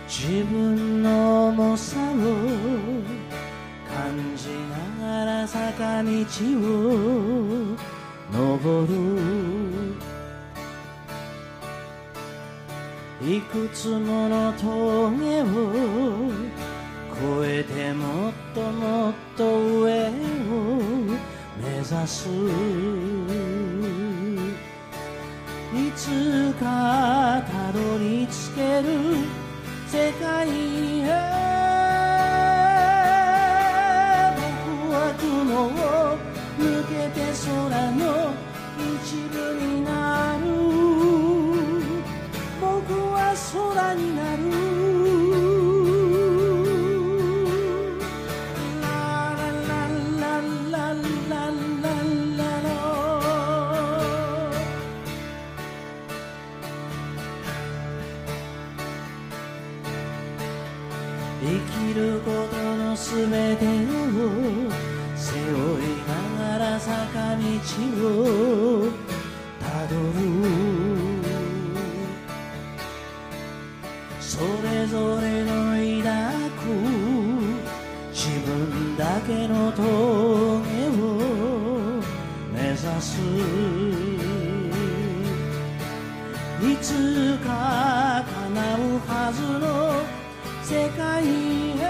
自分の重さを感じながら坂道を登る。いくつもの峠を越えてもっともっと上を目指す。いつかたどり着ける世界へ。僕は雲を抜けて空の一部になる。僕は空になる。生きることのすべてを背負いながら坂道をたどる。それぞれの抱く自分だけの峠を目指す。いつか叶うはずの世界へ。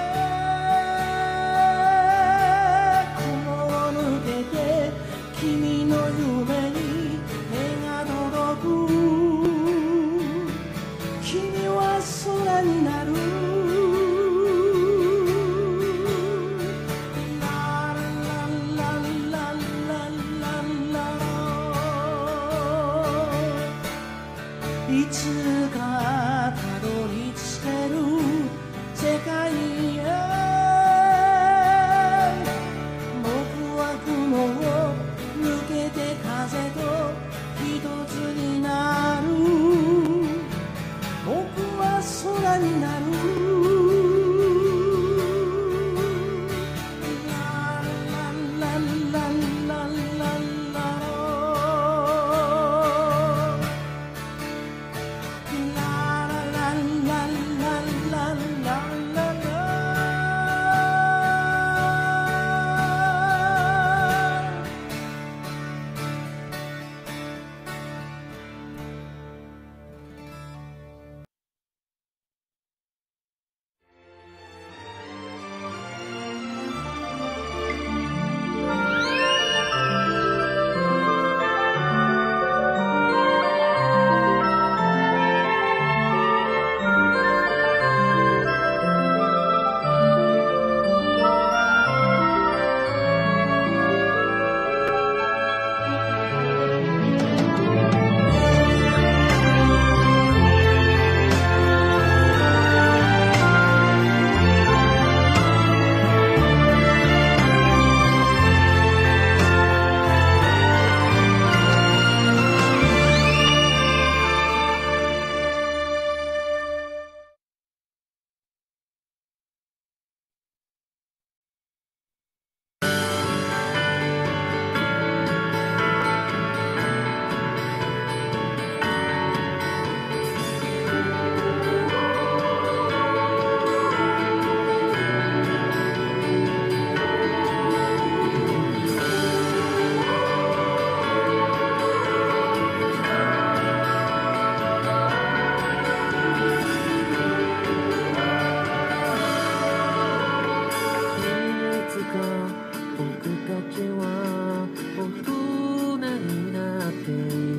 雲を抜けて君の夢に目が届く。君は空になる。いつかたどり着ける世界へ。僕は雲を抜けて風と一つになる。僕は空になる。僕たちは大人になって